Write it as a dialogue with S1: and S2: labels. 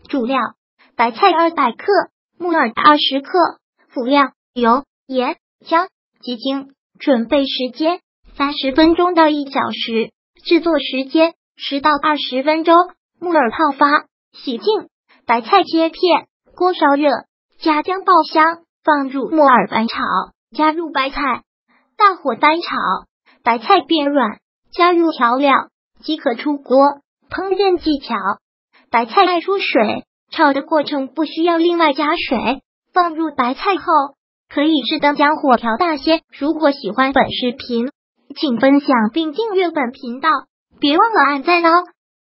S1: 主料：白菜200克，木耳20克。辅料：油、盐、姜、鸡精。准备时间：30分钟到1小时。制作时间：10到20分钟。木耳泡发，洗净，白菜切片。锅烧热，加姜爆香，放入木耳翻炒，加入白菜，大火翻炒，白菜变软，加入调料即可出锅。烹饪技巧：白菜爱出水，炒的过程不需要另外加水。放入白菜后，可以适当将火调大些。如果喜欢本视频，请分享并订阅本频道，别忘了按赞哦。